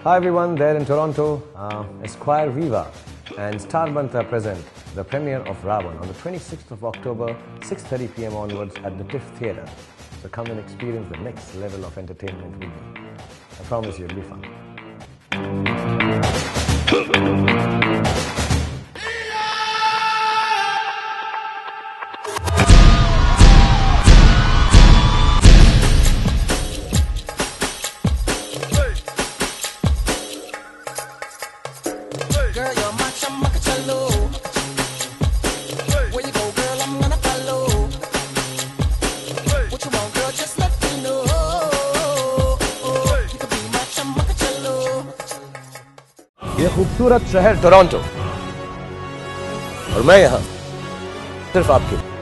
Hi everyone, there in Toronto, Esquire Viva and Star Banta present the premiere of Ra.One on the 26th of October, 6:30 p.m. onwards at the TIFF Theatre. So come and experience the next level of entertainment with me. I promise you it'll be fun. Girl, you're my chamacachalo. Where you go, girl, I'm gonna follow. What you want, girl, just let me know. You can be my chamacachalo. ये खूबसूरत शहर Toronto और मैं यहाँ सिर्फ आपके लिए।